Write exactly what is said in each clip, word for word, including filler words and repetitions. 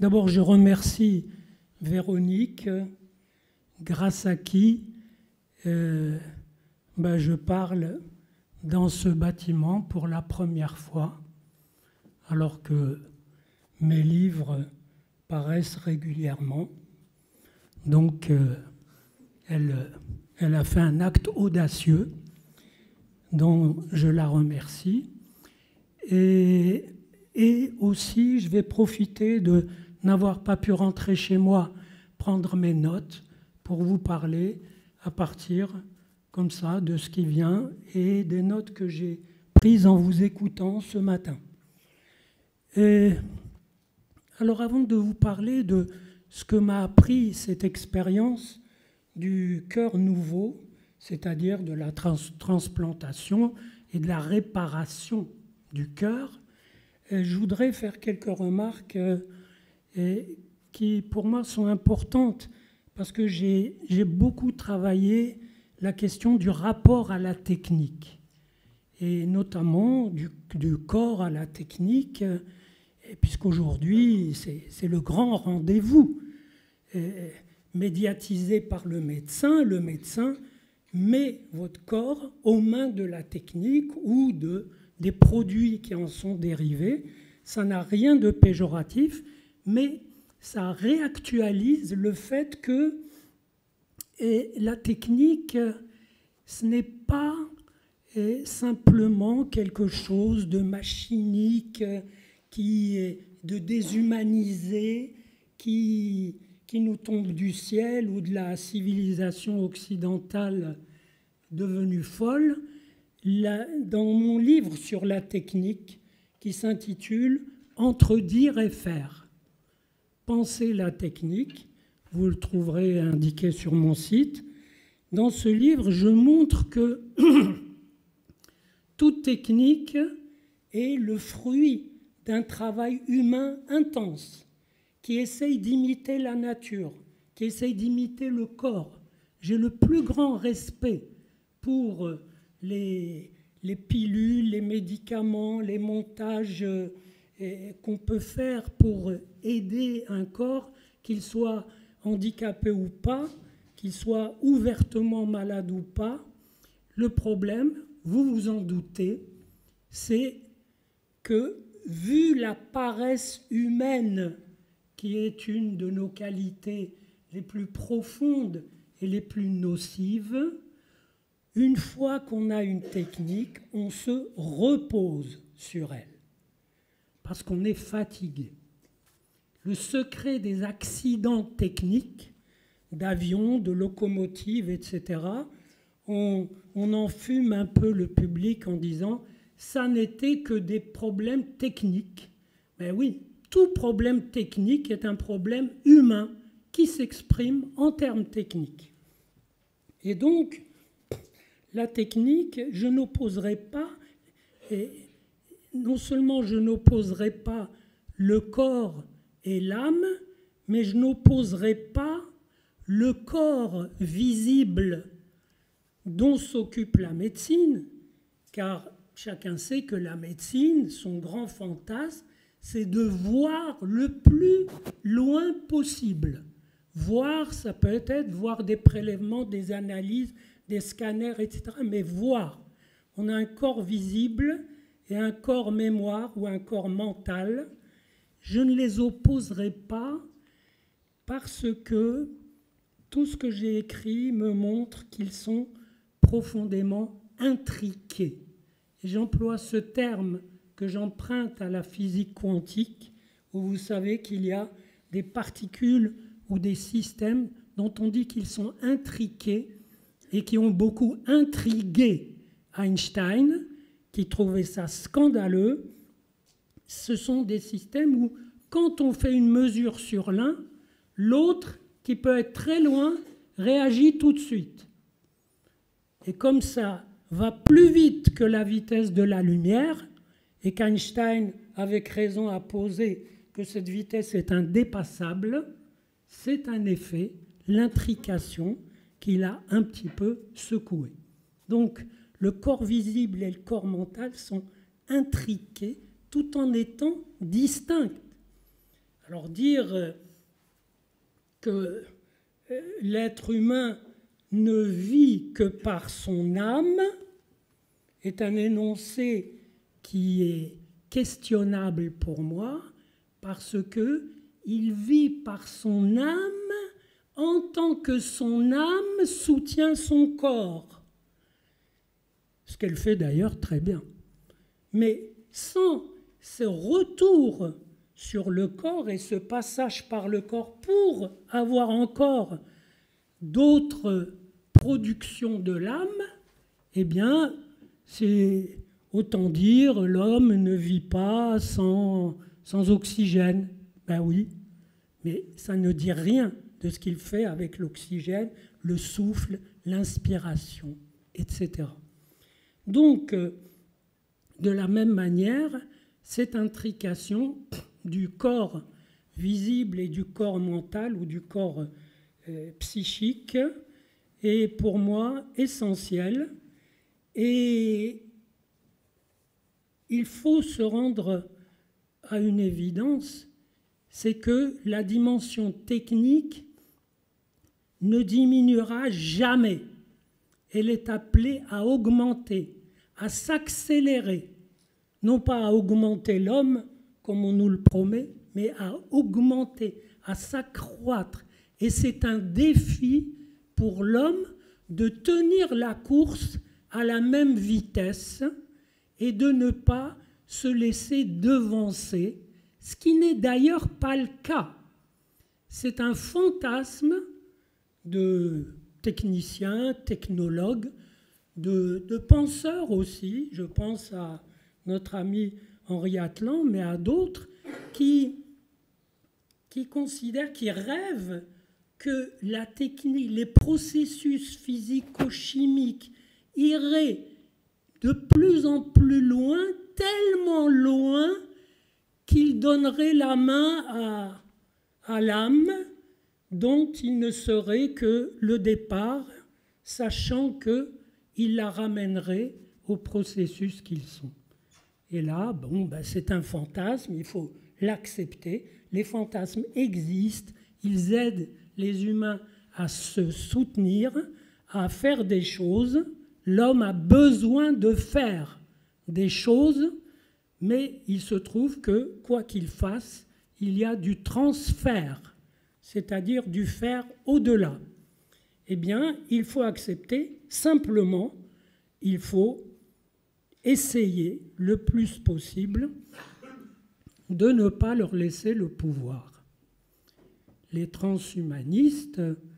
d'abord, je remercie Véronique, grâce à qui euh, ben, je parle dans ce bâtiment pour la première fois, alors que mes livres paraissent régulièrement. Donc, euh, elle, elle a fait un acte audacieux dont je la remercie. Et, et aussi, je vais profiter de n'avoir pas pu rentrer chez moi, prendre mes notes pour vous parler à partir comme ça de ce qui vient et des notes que j'ai prises en vous écoutant ce matin. Et alors, avant de vous parler de ce que m'a appris cette expérience du cœur nouveau, c'est-à-dire de la trans transplantation et de la réparation du cœur, je voudrais faire quelques remarques et qui, pour moi, sont importantes parce que j'ai beaucoup travaillé la question du rapport à la technique et notamment du, du corps à la technique, puisqu'aujourd'hui, c'est le grand rendez-vous médiatisé par le médecin. Le médecin met votre corps aux mains de la technique ou de, des produits qui en sont dérivés. Ça n'a rien de péjoratif, mais ça réactualise le fait que et la technique, ce n'est pas simplement quelque chose de machinique, qui est de déshumanisé, qui, qui nous tombe du ciel ou de la civilisation occidentale devenue folle. Là, dans mon livre sur la technique, qui s'intitule « Entre dire et faire », penser la technique, vous le trouverez indiqué sur mon site. Dans ce livre, je montre que toute technique est le fruit d'un travail humain intense, qui essaye d'imiter la nature, qui essaye d'imiter le corps. J'ai le plus grand respect pour les, les pilules, les médicaments, les montages qu'on peut faire pour aider un corps, qu'il soit handicapé ou pas, qu'il soit ouvertement malade ou pas. Le problème, vous vous en doutez, c'est que, vu la paresse humaine, qui est une de nos qualités les plus profondes et les plus nocives, une fois qu'on a une technique, on se repose sur elle, parce qu'on est fatigué. Le secret des accidents techniques, d'avions, de locomotives, et cetera, on, on enfume un peu le public en disant « ça n'était que des problèmes techniques ». Mais oui, tout problème technique est un problème humain qui s'exprime en termes techniques. Et donc, la technique, je n'opposerai pas, et non seulement je n'opposerai pas le corps et l'âme, mais je n'opposerai pas le corps visible dont s'occupe la médecine, car chacun sait que la médecine, son grand fantasme, c'est de voir le plus loin possible. Voir, ça peut être voir des prélèvements, des analyses, des scanners, et cetera, mais voir. On a un corps visible et un corps mémoire ou un corps mental. Je ne les opposerai pas parce que tout ce que j'ai écrit me montre qu'ils sont profondément intriqués. J'emploie ce terme que j'emprunte à la physique quantique, où vous savez qu'il y a des particules ou des systèmes dont on dit qu'ils sont intriqués et qui ont beaucoup intrigué Einstein, qui trouvait ça scandaleux. Ce sont des systèmes où, quand on fait une mesure sur l'un, l'autre, qui peut être très loin, réagit tout de suite. Et comme ça va plus vite que la vitesse de la lumière, et qu'Einstein, avec raison, a posé que cette vitesse est indépassable, c'est un effet, l'intrication, qu'il a un petit peu secoué. Donc, le corps visible et le corps mental sont intriqués tout en étant distincts. Alors dire que l'être humain ne vit que par son âme est un énoncé qui est questionnable pour moi, parce qu'il vit par son âme en tant que son âme soutient son corps. Ce qu'elle fait d'ailleurs très bien. Mais sans ce retour sur le corps et ce passage par le corps pour avoir encore d'autres productions de l'âme, eh bien, c'est autant dire l'homme ne vit pas sans, sans oxygène. Ben oui, mais ça ne dit rien de ce qu'il fait avec l'oxygène, le souffle, l'inspiration, et cetera. Donc, de la même manière, cette intrication du corps visible et du corps mental ou du corps euh, psychique est pour moi essentielle. Et il faut se rendre à une évidence, c'est que la dimension technique ne diminuera jamais. Elle est appelée à augmenter, à s'accélérer. Non pas à augmenter l'homme, comme on nous le promet, mais à augmenter, à s'accroître. Et c'est un défi pour l'homme de tenir la course à la même vitesse et de ne pas se laisser devancer, ce qui n'est d'ailleurs pas le cas. C'est un fantasme de techniciens, technologues, de, de penseurs aussi. Je pense à notre ami Henri Atlan, mais à d'autres qui, qui considèrent, qui rêvent que la technique, les processus physico-chimiques iraient de plus en plus loin, tellement loin qu'ils donneraient la main à, à l'âme dont il ne serait que le départ, sachant qu'il la ramènerait au processus qu'ils sont. Et là, bon, ben c'est un fantasme, il faut l'accepter. Les fantasmes existent, ils aident les humains à se soutenir, à faire des choses. L'homme a besoin de faire des choses, mais il se trouve que, quoi qu'il fasse, il y a du transfert, c'est-à-dire du faire au-delà. Eh bien, il faut accepter, simplement, il faut essayer le plus possible de ne pas leur laisser le pouvoir. Les transhumanistes,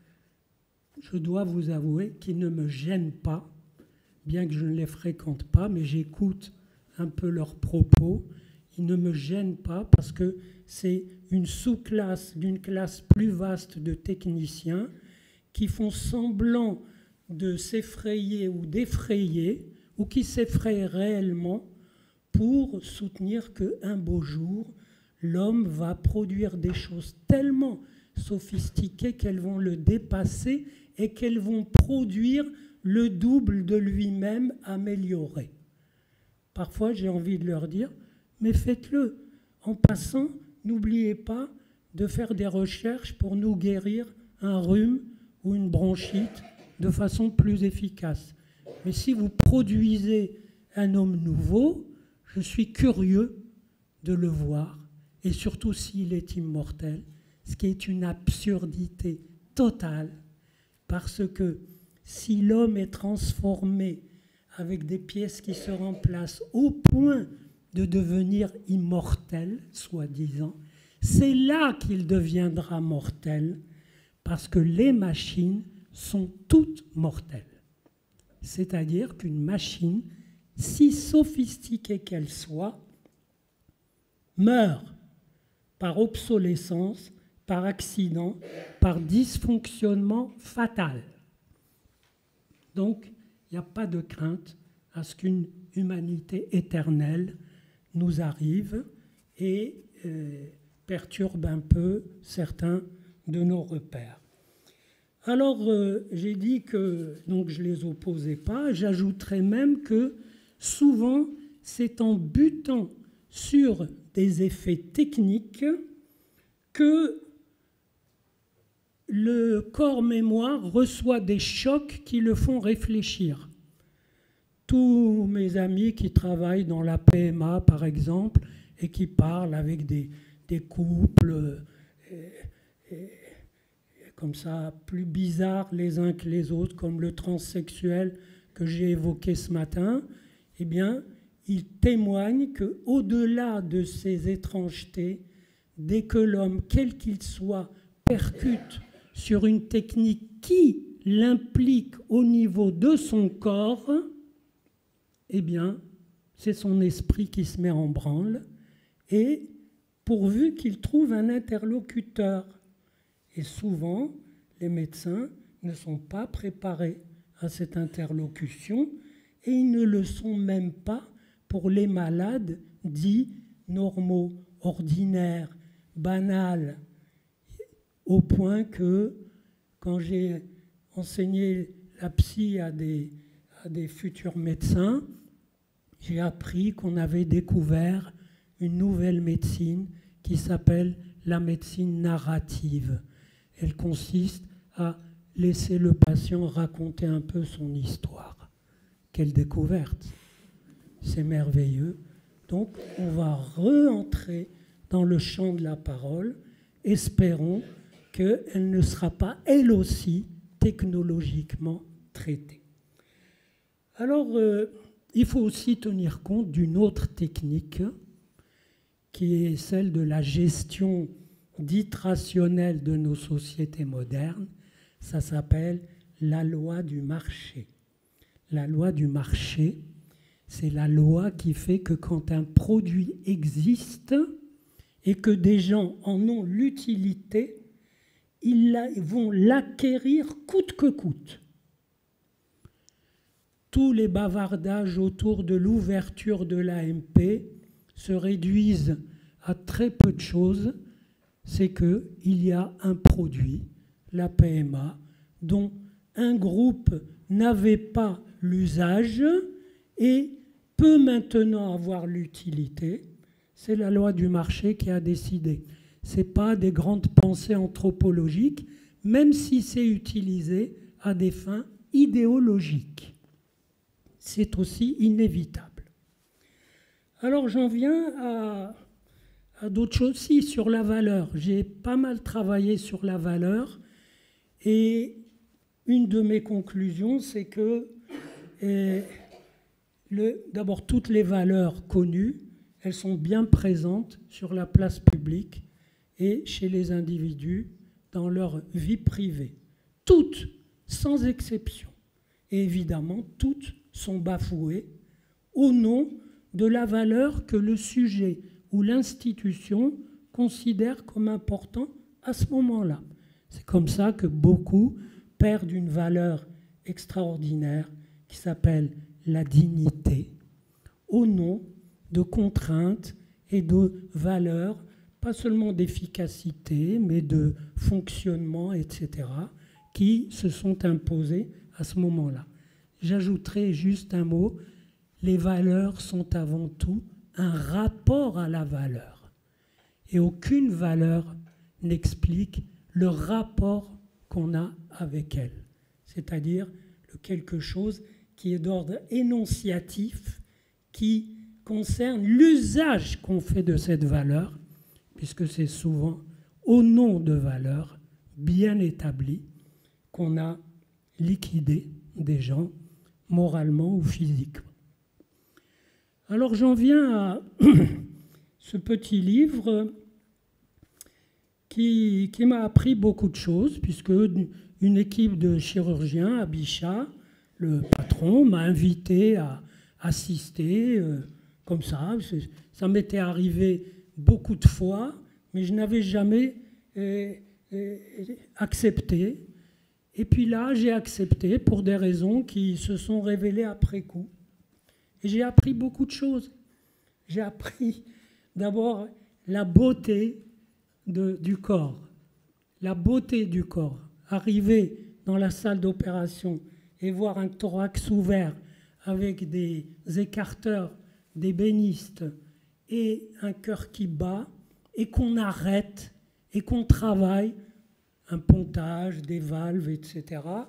je dois vous avouer qu'ils ne me gênent pas, bien que je ne les fréquente pas, mais j'écoute un peu leurs propos. Ils ne me gênent pas parce que c'est une sous-classe d'une classe plus vaste de techniciens qui font semblant de s'effrayer ou d'effrayer, ou qui s'effraient réellement pour soutenir qu'un beau jour, l'homme va produire des choses tellement sophistiquées qu'elles vont le dépasser et qu'elles vont produire le double de lui-même amélioré. Parfois, j'ai envie de leur dire, mais faites-le. En passant, n'oubliez pas de faire des recherches pour nous guérir un rhume ou une bronchite de façon plus efficace. Mais si vous produisez un homme nouveau, je suis curieux de le voir, et surtout s'il est immortel, ce qui est une absurdité totale, parce que si l'homme est transformé avec des pièces qui se remplacent au point de devenir immortel, soi-disant, c'est là qu'il deviendra mortel, parce que les machines sont toutes mortelles. C'est-à-dire qu'une machine, si sophistiquée qu'elle soit, meurt par obsolescence, par accident, par dysfonctionnement fatal. Donc, il n'y a pas de crainte à ce qu'une humanité éternelle nous arrive et euh, perturbe un peu certains de nos repères. Alors, euh, j'ai dit que donc, je ne les opposais pas. J'ajouterais même que souvent, c'est en butant sur des effets techniques que le corps-mémoire reçoit des chocs qui le font réfléchir. Tous mes amis qui travaillent dans la P M A, par exemple, et qui parlent avec des, des couples et, et, comme ça, plus bizarres les uns que les autres, comme le transsexuel que j'ai évoqué ce matin, eh bien, ils témoignent qu'au-delà de ces étrangetés, dès que l'homme, quel qu'il soit, percute sur une technique qui l'implique au niveau de son corps, eh bien, c'est son esprit qui se met en branle, et pourvu qu'il trouve un interlocuteur. Et souvent, les médecins ne sont pas préparés à cette interlocution, et ils ne le sont même pas pour les malades dits normaux, ordinaires, banals, au point que, quand j'ai enseigné la psy à des, à des futurs médecins, j'ai appris qu'on avait découvert une nouvelle médecine qui s'appelle la médecine narrative. Elle consiste à laisser le patient raconter un peu son histoire. Quelle découverte! C'est merveilleux. Donc, on va re-entrer dans le champ de la parole. Espérons qu'elle ne sera pas, elle aussi, technologiquement traitée. Alors, euh, il faut aussi tenir compte d'une autre technique qui est celle de la gestion dite rationnelle de nos sociétés modernes. Ça s'appelle la loi du marché. La loi du marché, c'est la loi qui fait que quand un produit existe et que des gens en ont l'utilité, ils vont l'acquérir coûte que coûte. Tous les bavardages autour de l'ouverture de l'A M P se réduisent à très peu de choses. C'est qu'il y a un produit, la P M A, dont un groupe n'avait pas l'usage et peut maintenant avoir l'utilité. C'est la loi du marché qui a décidé. Ce n'est pas des grandes pensées anthropologiques, même si c'est utilisé à des fins idéologiques. C'est aussi inévitable. Alors j'en viens à, à d'autres choses aussi sur la valeur. J'ai pas mal travaillé sur la valeur et une de mes conclusions, c'est que eh, le, d'abord toutes les valeurs connues, elles sont bien présentes sur la place publique et chez les individus dans leur vie privée. Toutes, sans exception. Et évidemment, toutes sont bafouées au nom de la valeur que le sujet ou l'institution considère comme important à ce moment-là. C'est comme ça que beaucoup perdent une valeur extraordinaire qui s'appelle la dignité, au nom de contraintes et de valeurs, pas seulement d'efficacité, mais de fonctionnement, et cetera, qui se sont imposées à ce moment-là. J'ajouterai juste un mot, les valeurs sont avant tout un rapport à la valeur. Et aucune valeur n'explique le rapport qu'on a avec elle, c'est-à-dire le quelque chose qui est d'ordre énonciatif, qui concerne l'usage qu'on fait de cette valeur, puisque c'est souvent au nom de valeurs bien établies qu'on a liquidé des gens moralement ou physiquement. Alors j'en viens à ce petit livre qui, qui m'a appris beaucoup de choses, puisque une équipe de chirurgiens à Bichat, le patron, m'a invité à assister euh, comme ça. Ça m'était arrivé beaucoup de fois, mais je n'avais jamais euh, euh, accepté. Et puis là, j'ai accepté pour des raisons qui se sont révélées après coup. Et j'ai appris beaucoup de choses. J'ai appris d'abord la beauté de, du corps. La beauté du corps. Arriver dans la salle d'opération et voir un thorax ouvert avec des écarteurs, des bénistes et un cœur qui bat, et qu'on arrête et qu'on travaille un pontage, des valves, et cetera,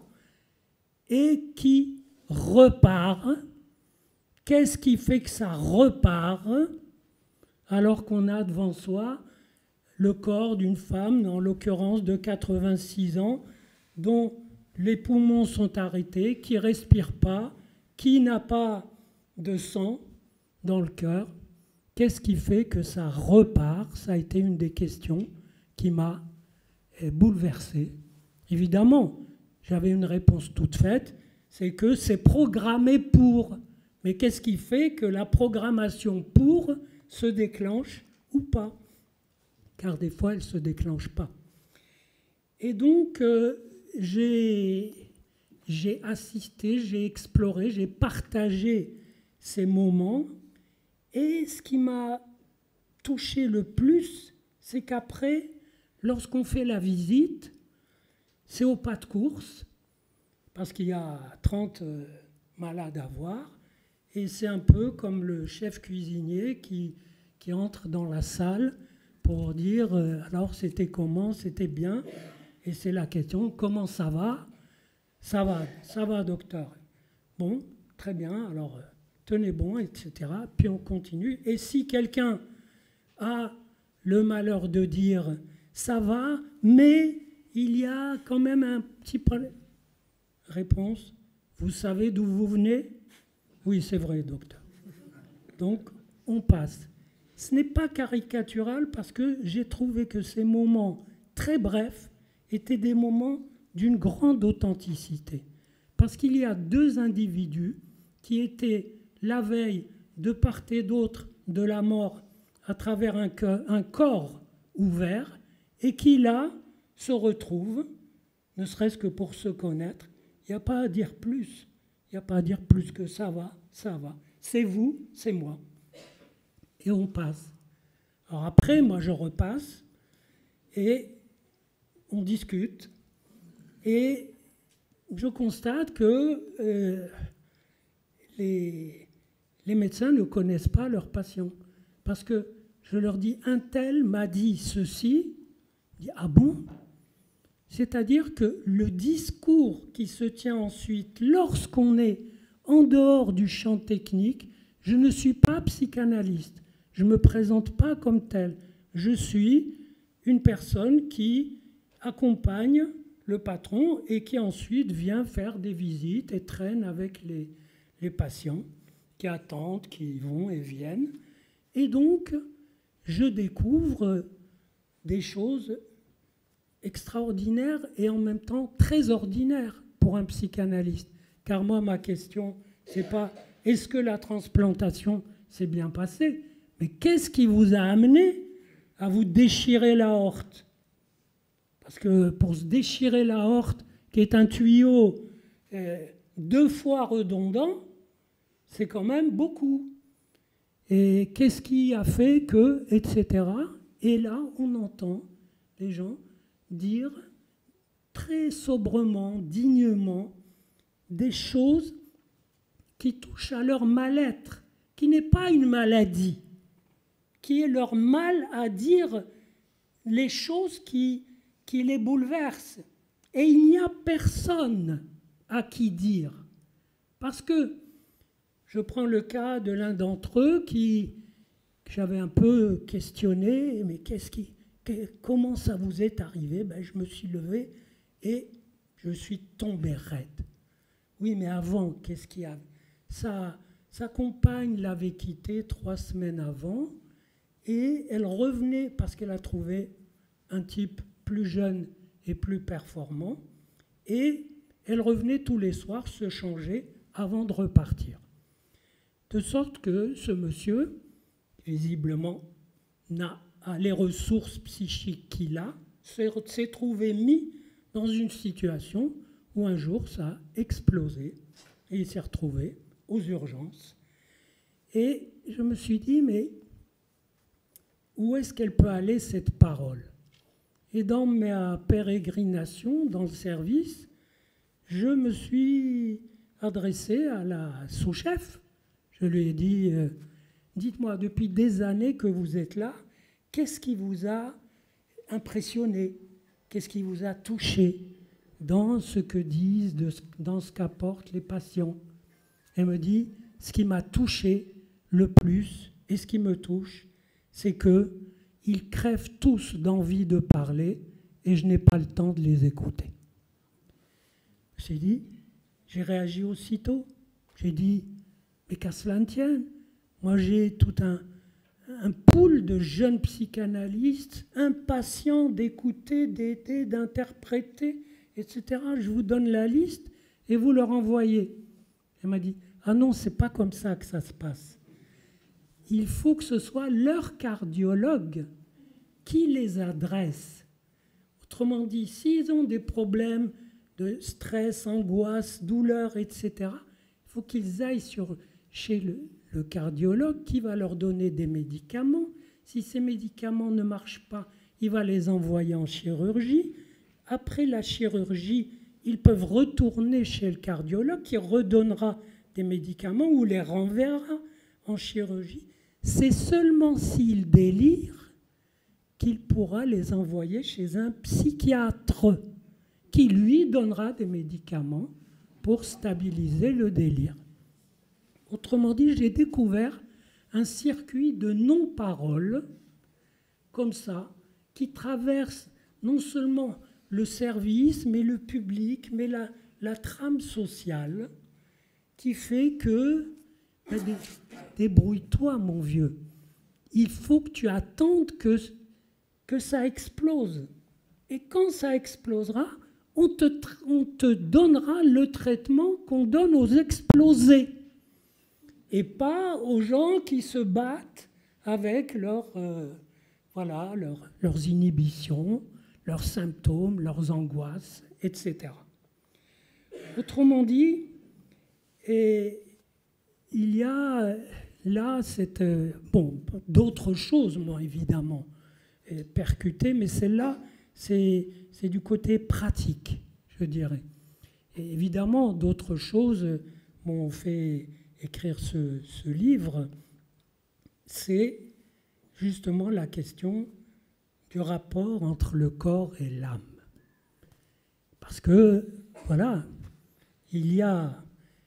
et qui repart. Qu'est-ce qui fait que ça repart alors qu'on a devant soi le corps d'une femme, en l'occurrence de quatre-vingt-six ans, dont les poumons sont arrêtés, qui ne respire pas, qui n'a pas de sang dans le cœur? Qu'est-ce qui fait que ça repart? Ça a été une des questions qui m'a bouleversé. Évidemment, j'avais une réponse toute faite, c'est que c'est programmé pour. Mais qu'est-ce qui fait que la programmation pour se déclenche ou pas? Car des fois, elle ne se déclenche pas. Et donc, euh, j'ai, j'ai assisté, j'ai exploré, j'ai partagé ces moments. Et ce qui m'a touché le plus, c'est qu'après, lorsqu'on fait la visite, c'est au pas de course, parce qu'il y a trente euh, malades à voir, et c'est un peu comme le chef cuisinier qui, qui entre dans la salle pour dire euh, « alors c'était comment, c'était bien ?» Et c'est la question « comment ça va ?»« Ça va, ça va docteur. » Bon, très bien, alors euh, tenez bon, et cetera. Puis on continue. Et si quelqu'un a le malheur de dire « ça va, mais il y a quand même un petit problème », réponse « vous savez d'où vous venez ?» Oui, c'est vrai, docteur. Donc, on passe. Ce n'est pas caricatural parce que j'ai trouvé que ces moments très brefs étaient des moments d'une grande authenticité. Parce qu'il y a deux individus qui étaient la veille de part et d'autre de la mort à travers un, cœur, un corps ouvert et qui là se retrouvent, ne serait-ce que pour se connaître. Il n'y a pas à dire plus. Il n'y a pas à dire plus que ça va, ça va. C'est vous, c'est moi. Et on passe. Alors après, moi, je repasse et on discute. Et je constate que euh, les, les médecins ne connaissent pas leurs patients. Parce que je leur dis, un tel m'a dit ceci. Je dis, ah bon ? C'est-à-dire que le discours qui se tient ensuite, lorsqu'on est en dehors du champ technique, je ne suis pas psychanalyste, je ne me présente pas comme tel. Je suis une personne qui accompagne le patron et qui ensuite vient faire des visites et traîne avec les, les patients qui attendent, qui vont et viennent. Et donc, je découvre des choses extraordinaire et en même temps très ordinaire pour un psychanalyste. Car moi, ma question, c'est pas est-ce que la transplantation s'est bien passée, mais qu'est-ce qui vous a amené à vous déchirer l'aorte? Parce que pour se déchirer l'aorte, qui est un tuyau euh, deux fois redondant, c'est quand même beaucoup. Et qu'est-ce qui a fait que, et cetera. Et là, on entend les gens dire très sobrement, dignement, des choses qui touchent à leur mal-être, qui n'est pas une maladie, qui est leur mal à dire les choses qui, qui les bouleversent. Et il n'y a personne à qui dire. Parce que, je prends le cas de l'un d'entre eux qui, que j'avais un peu questionné, mais qu'est-ce qui... Comment ça vous est arrivé? Ben, je me suis levé et je suis tombé raide. Oui, mais avant, qu'est-ce qu'il y a? Sa, sa compagne l'avait quitté trois semaines avant et elle revenait parce qu'elle a trouvé un type plus jeune et plus performant et elle revenait tous les soirs se changer avant de repartir. De sorte que ce monsieur, visiblement, n'a les ressources psychiques qu'il a, s'est trouvé mis dans une situation où un jour ça a explosé et il s'est retrouvé aux urgences. Et je me suis dit, mais où est-ce qu'elle peut aller cette parole? Et dans ma pérégrination, dans le service, je me suis adressé à la sous-chef. Je lui ai dit, euh, dites-moi, depuis des années que vous êtes là, qu'est-ce qui vous a impressionné? Qu'est-ce qui vous a touché dans ce que disent, de, dans ce qu'apportent les patients? Elle me dit, ce qui m'a touché le plus, et ce qui me touche, c'est qu'ils crèvent tous d'envie de parler, et je n'ai pas le temps de les écouter. J'ai dit, j'ai réagi aussitôt. J'ai dit, mais qu'à cela ne tienne, moi j'ai tout un, un pool de jeunes psychanalystes impatients d'écouter, d'aider, d'interpréter, et cetera. Je vous donne la liste et vous leur envoyez. Elle m'a dit, ah non, c'est pas comme ça que ça se passe. Il faut que ce soit leur cardiologue qui les adresse. Autrement dit, s'ils ont des problèmes de stress, angoisse, douleur, et cetera, il faut qu'ils aillent sur, chez le, le cardiologue qui va leur donner des médicaments. Si ces médicaments ne marchent pas, il va les envoyer en chirurgie. Après la chirurgie, ils peuvent retourner chez le cardiologue qui redonnera des médicaments ou les renverra en chirurgie. C'est seulement s'ils délirent qu'il pourra les envoyer chez un psychiatre qui lui donnera des médicaments pour stabiliser le délire. Autrement dit, j'ai découvert un circuit de non-parole, comme ça, qui traverse non seulement le service, mais le public, mais la, la trame sociale, qui fait que, ben, débrouille-toi, mon vieux. Il faut que tu attendes que, que ça explose. Et quand ça explosera, on te, on te donnera le traitement qu'on donne aux explosés. Et pas aux gens qui se battent avec leur, euh, voilà, leur, leurs inhibitions, leurs symptômes, leurs angoisses, et cetera. Autrement dit, et il y a là cette, bon, d'autres choses, moi, évidemment, percutées, mais celle-là, c'est, c'est du côté pratique, je dirais. Et évidemment, d'autres choses m'ont fait écrire ce, ce livre, c'est justement la question du rapport entre le corps et l'âme. Parce que, voilà, il y a,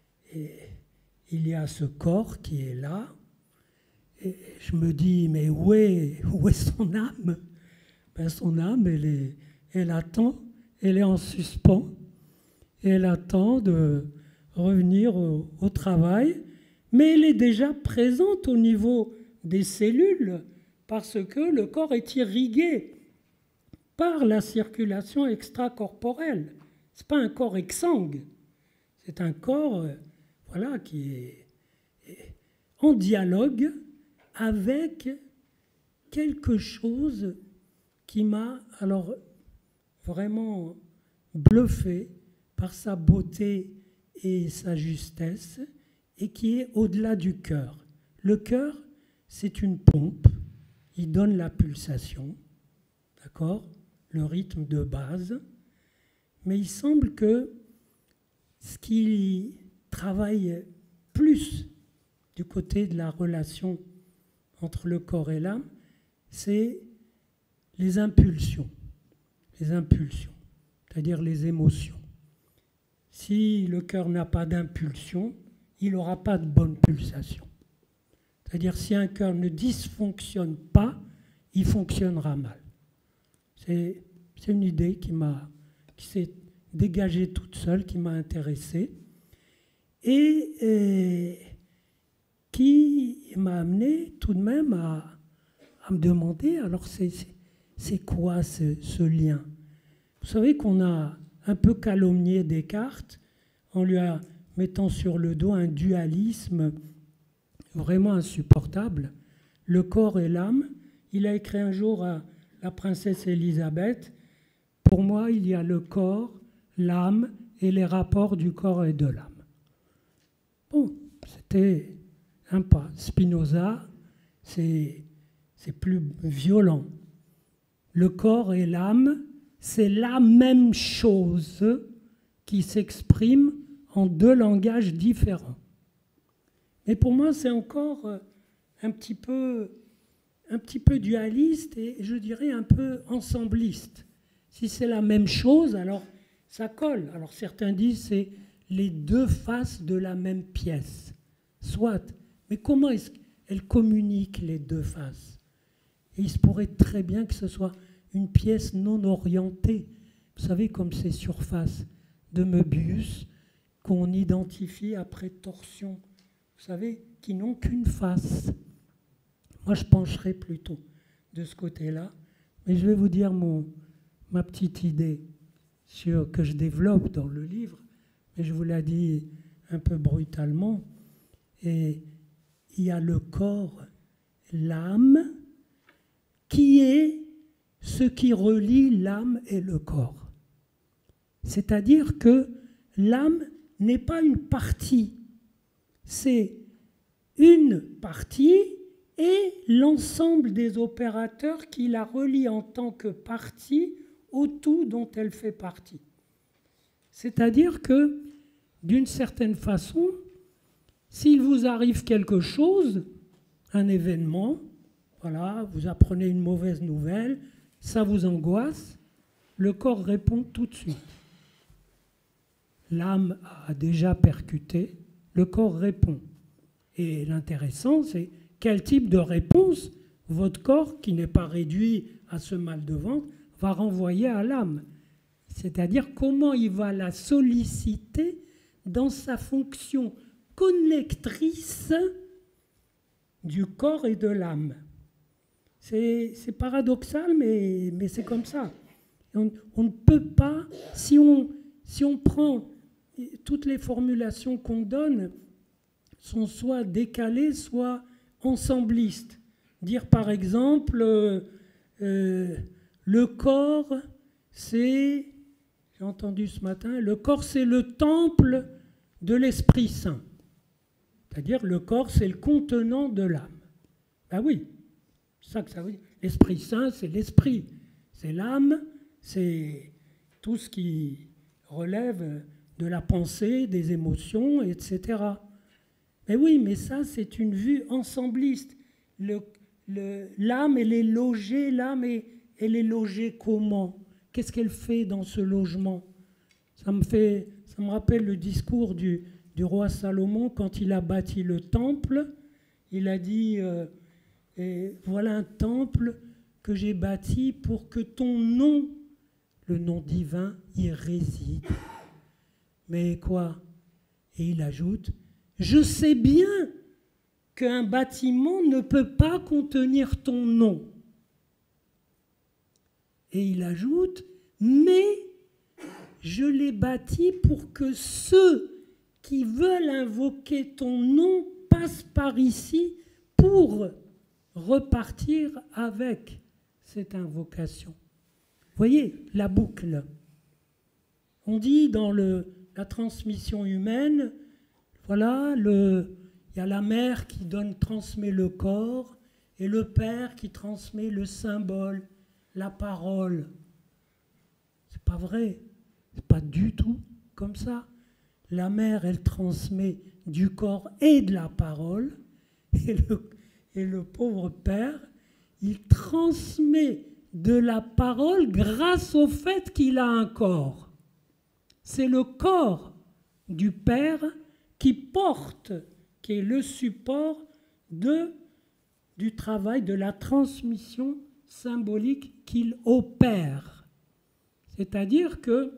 il y a ce corps qui est là, et je me dis, mais où est, où est son âme? Ben, son âme, elle, est, elle attend, elle est en suspens, et elle attend de revenir au, au travail, mais elle est déjà présente au niveau des cellules, parce que le corps est irrigué par la circulation extracorporelle. Ce n'est pas un corps exsangue, c'est un corps euh, voilà, qui est, est en dialogue avec quelque chose qui m'a alors vraiment bluffé par sa beauté et sa justesse, et qui est au-delà du cœur. Le cœur, c'est une pompe, il donne la pulsation, d'accord, le rythme de base, mais il semble que ce qui travaille plus du côté de la relation entre le corps et l'âme, c'est les impulsions, les impulsions, c'est-à-dire les émotions. Si le cœur n'a pas d'impulsion, il n'aura pas de bonne pulsation. C'est-à-dire si un cœur ne dysfonctionne pas, il fonctionnera mal. C'est, c'est une idée qui m'a, qui s'est dégagée toute seule, qui m'a intéressé et, et qui m'a amené tout de même à, à me demander, alors c'est, c'est, c'est quoi ce, ce lien? Vous savez qu'on a un peu calomnié Descartes en lui a, mettant sur le dos un dualisme vraiment insupportable, le corps et l'âme. Il a écrit un jour à la princesse Élisabeth, « Pour moi, il y a le corps, l'âme et les rapports du corps et de l'âme. » Bon, c'était un pas. Spinoza, c'est, c'est plus violent. Le corps et l'âme, c'est la même chose qui s'exprime en deux langages différents. Mais pour moi, c'est encore un petit peu un petit peu dualiste et je dirais un peu ensembliste. Si c'est la même chose, alors ça colle. Alors certains disent c'est les deux faces de la même pièce. Soit. Mais comment est-ce qu'elles communiquent les deux faces? Et il se pourrait très bien que ce soit une pièce non orientée. Vous savez, comme ces surfaces de Möbius qu'on identifie après torsion. Vous savez, qui n'ont qu'une face. Moi, je pencherai plutôt de ce côté-là. Mais je vais vous dire mon, ma petite idée sur, que je développe dans le livre. Mais je vous l'ai dit un peu brutalement. Et il y a le corps, l'âme, qui est ce qui relie l'âme et le corps. C'est-à-dire que l'âme n'est pas une partie. C'est une partie et l'ensemble des opérateurs qui la relient en tant que partie au tout dont elle fait partie. C'est-à-dire que, d'une certaine façon, s'il vous arrive quelque chose, un événement, voilà, vous apprenez une mauvaise nouvelle, ça vous angoisse, le corps répond tout de suite. L'âme a déjà percuté, le corps répond. Et l'intéressant, c'est quel type de réponse votre corps, qui n'est pas réduit à ce mal de ventre, va renvoyer à l'âme. C'est-à-dire comment il va la solliciter dans sa fonction connectrice du corps et de l'âme. C'est, c'est paradoxal, mais, mais c'est comme ça. On, on ne peut pas, si on, si on prend toutes les formulations qu'on donne, sont soit décalées, soit ensemblistes. Dire par exemple, euh, euh, le corps, c'est, j'ai entendu ce matin, le corps c'est le temple de l'Esprit Saint. C'est-à-dire le corps c'est le contenant de l'âme. Ben oui, c'est ça que ça veut dire. L'Esprit Saint c'est l'esprit, c'est l'âme, c'est tout ce qui relève de la pensée, des émotions, et cetera. Mais oui, mais ça, c'est une vue ensembliste. Le, le, l'âme, elle est logée, l'âme, est, elle est logée comment? Qu'est-ce qu'elle fait dans ce logement? Ça me fait, ça me rappelle le discours du, du roi Salomon quand il a bâti le temple. Il a dit, euh, et voilà un temple que j'ai bâti pour que ton nom, le nom divin, y réside. Mais quoi? Et il ajoute, je sais bien qu'un bâtiment ne peut pas contenir ton nom. Et il ajoute, mais je l'ai bâti pour que ceux qui veulent invoquer ton nom passent par ici pour repartir avec cette invocation. Vous voyez, la boucle. On dit dans le, la transmission humaine, voilà, le, il y a la mère qui donne, transmet le corps et le père qui transmet le symbole, la parole. C'est pas vrai, c'est pas du tout comme ça. La mère, elle transmet du corps et de la parole, et le, et le pauvre père, il transmet de la parole grâce au fait qu'il a un corps. C'est le corps du père qui porte, qui est le support de, du travail, de la transmission symbolique qu'il opère. C'est-à-dire que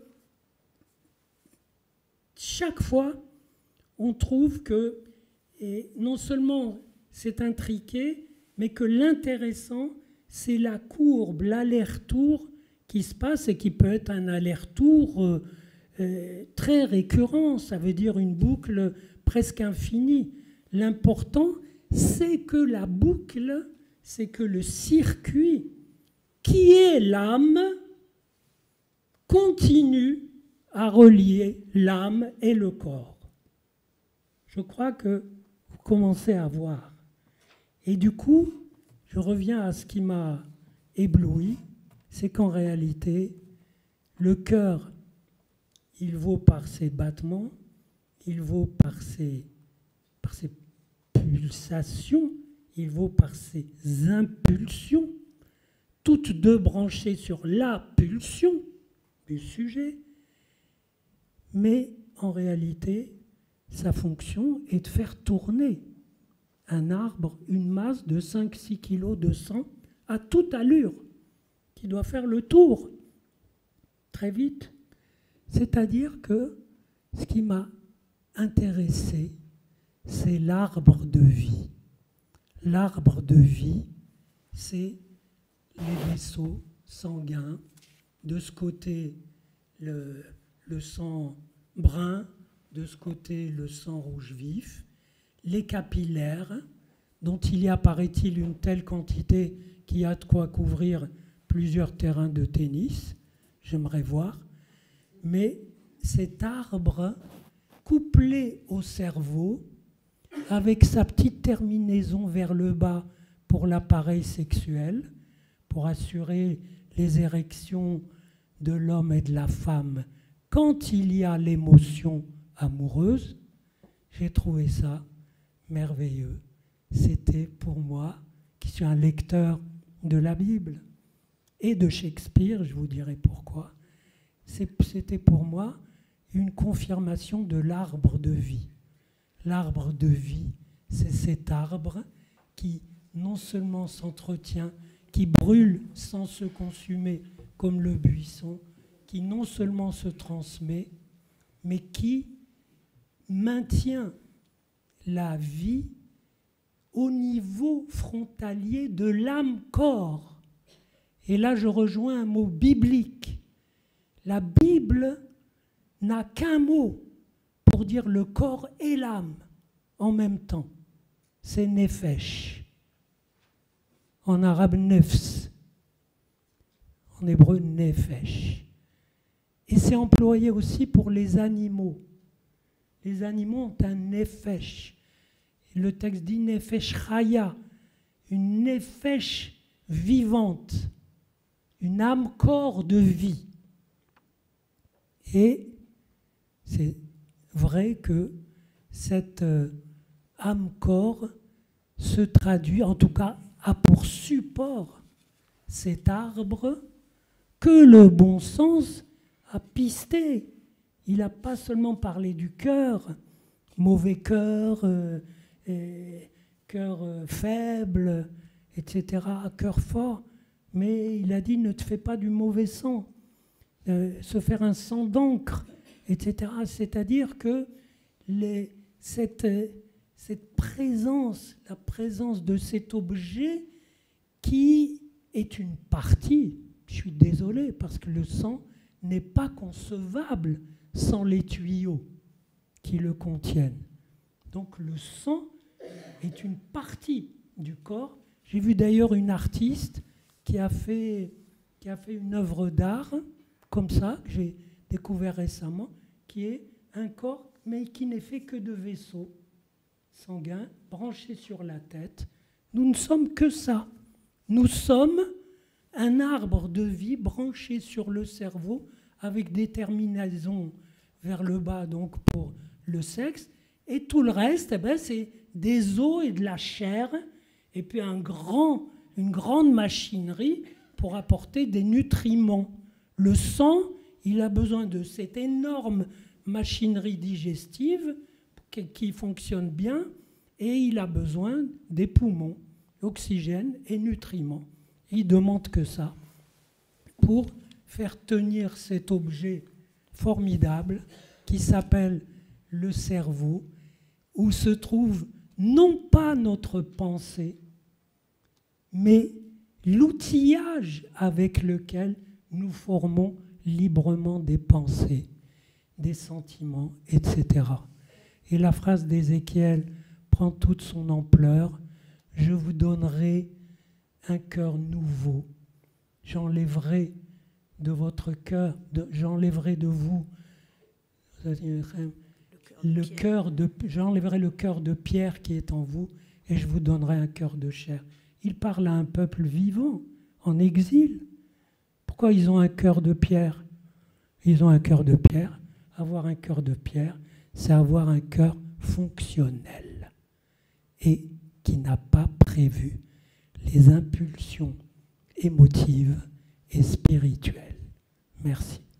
chaque fois, on trouve que, et non seulement c'est intriqué, mais que l'intéressant, c'est la courbe, l'aller-retour qui se passe et qui peut être un aller-retour euh, euh, très récurrent, ça veut dire une boucle presque infinie. L'important, c'est que la boucle, c'est que le circuit qui est l'âme continue à relier l'âme et le corps. Je crois que vous commencez à voir. Et du coup, je reviens à ce qui m'a ébloui, c'est qu'en réalité, le cœur, il vaut par ses battements, il vaut par ses, par ses pulsations, il vaut par ses impulsions, toutes deux branchées sur la pulsion du sujet, mais en réalité, sa fonction est de faire tourner un arbre, une masse de cinq à six kilos de sang à toute allure, qui doit faire le tour très vite. C'est-à-dire que ce qui m'a intéressé, c'est l'arbre de vie. L'arbre de vie, c'est les vaisseaux sanguins. De ce côté, le, le sang brun, de ce côté, le sang rouge vif. Les capillaires, dont il y a, paraît-il, une telle quantité qu'il y a de quoi couvrir plusieurs terrains de tennis. J'aimerais voir. Mais cet arbre, couplé au cerveau, avec sa petite terminaison vers le bas pour l'appareil sexuel, pour assurer les érections de l'homme et de la femme quand il y a l'émotion amoureuse, j'ai trouvé ça merveilleux. C'était pour moi, qui suis un lecteur de la Bible et de Shakespeare, je vous dirai pourquoi, c'était pour moi une confirmation de l'arbre de vie. L'arbre de vie, c'est cet arbre qui non seulement s'entretient, qui brûle sans se consumer comme le buisson, qui non seulement se transmet, mais qui maintient la vie au niveau frontalier de l'âme-corps. Et là, je rejoins un mot biblique. La Bible n'a qu'un mot pour dire le corps et l'âme en même temps. C'est nefesh. En arabe, nefs. En hébreu, nefesh. Et c'est employé aussi pour les animaux. Les animaux ont un nefesh. Le texte dit nefesh chaya, une nefesh vivante, une âme-corps de vie. Et c'est vrai que cette âme-corps se traduit, en tout cas, a pour support cet arbre que le bon sens a pisté. Il n'a pas seulement parlé du cœur, mauvais cœur, euh, et cœur euh, faible, et cetera, cœur fort, mais il a dit ne te fais pas du mauvais sang, euh, se faire un sang d'encre, et cetera. C'est-à-dire que les, cette, cette présence, la présence de cet objet qui est une partie, je suis désolé, parce que le sang n'est pas concevable sans les tuyaux qui le contiennent. Donc le sang est une partie du corps. J'ai vu d'ailleurs une artiste qui a fait, qui a fait une œuvre d'art, comme ça, que j'ai découvert récemment, qui est un corps, mais qui n'est fait que de vaisseaux sanguins branchés sur la tête. Nous ne sommes que ça. Nous sommes un arbre de vie branché sur le cerveau avec des terminaisons vers le bas, donc pour le sexe. Et tout le reste, eh ben, c'est des os et de la chair, et puis un grand, une grande machinerie pour apporter des nutriments. Le sang, il a besoin de cette énorme machinerie digestive qui, qui fonctionne bien, et il a besoin des poumons, oxygène et nutriments. Il ne demande que ça pour faire tenir cet objet formidable qui s'appelle le cerveau, où se trouve non pas notre pensée, mais l'outillage avec lequel nous formons librement des pensées, des sentiments, et cetera. Et la phrase d'Ézéchiel prend toute son ampleur. Je vous donnerai un cœur nouveau. J'enlèverai de votre cœur, de, j'enlèverai de vous le cœur de, j'enlèverai le cœur de pierre qui est en vous et je vous donnerai un cœur de chair. Il parle à un peuple vivant, en exil. Pourquoi ils ont un cœur de pierre? Ils ont un cœur de pierre. Avoir un cœur de pierre, c'est avoir un cœur fonctionnel. Et qui n'a pas prévu les impulsions émotives et spirituelles. Merci.